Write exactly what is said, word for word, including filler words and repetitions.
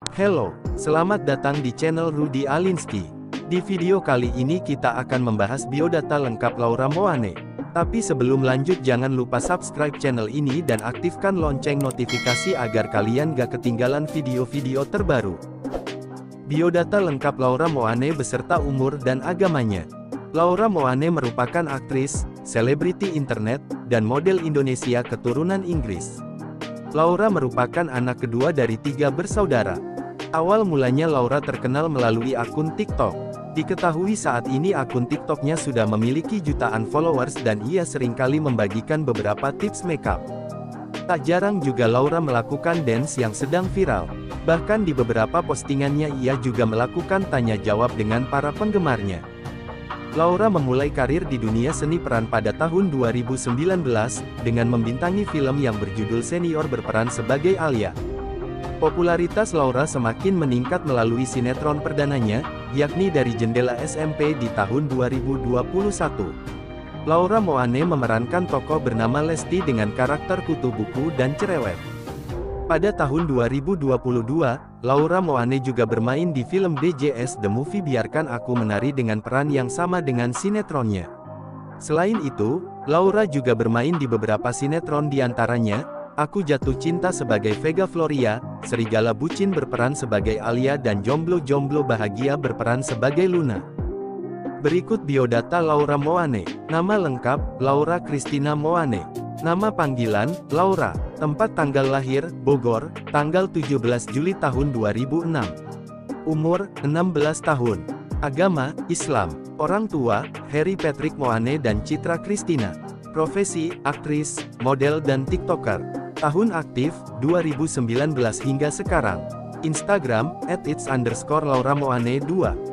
Hello, selamat datang di channel Rudy Alinsky. Di video kali ini kita akan membahas biodata lengkap Laura Moane. Tapi sebelum lanjut jangan lupa subscribe channel ini dan aktifkan lonceng notifikasi agar kalian gak ketinggalan video-video terbaru. Biodata lengkap Laura Moane beserta umur dan agamanya. Laura Moane merupakan aktris, selebriti internet, dan model Indonesia keturunan Inggris. Laura merupakan anak kedua dari tiga bersaudara. Awal mulanya Laura terkenal melalui akun TikTok. Diketahui saat ini akun TikToknya sudah memiliki jutaan followers dan ia seringkali membagikan beberapa tips makeup. Tak jarang juga Laura melakukan dance yang sedang viral. Bahkan di beberapa postingannya ia juga melakukan tanya jawab dengan para penggemarnya. Laura memulai karir di dunia seni peran pada tahun dua ribu sembilan belas, dengan membintangi film yang berjudul Senior berperan sebagai Alia. Popularitas Laura semakin meningkat melalui sinetron perdananya, yakni Dari Jendela S M P di tahun dua ribu dua puluh satu. Laura Moane memerankan tokoh bernama Lesti dengan karakter kutu buku dan cerewet. Pada tahun dua ribu dua puluh dua, Laura Moane juga bermain di film D J S The Movie Biarkan Aku Menari dengan peran yang sama dengan sinetronnya. Selain itu, Laura juga bermain di beberapa sinetron diantaranya, Aku Jatuh Cinta sebagai Vega Floria, Serigala Bucin berperan sebagai Alia dan Jomblo-Jomblo Bahagia berperan sebagai Luna. Berikut biodata Laura Moane. Nama lengkap, Laura Christina Moane. Nama panggilan, Laura. Tempat tanggal lahir, Bogor, tanggal tujuh belas Juli tahun dua ribu enam. Umur, enam belas tahun. Agama, Islam. Orang tua, Harry Patrick Moane dan Citra Christina. Profesi, aktris, model dan TikToker. Tahun aktif, dua ribu sembilan belas hingga sekarang. Instagram, at its underscore Laura Moane dua.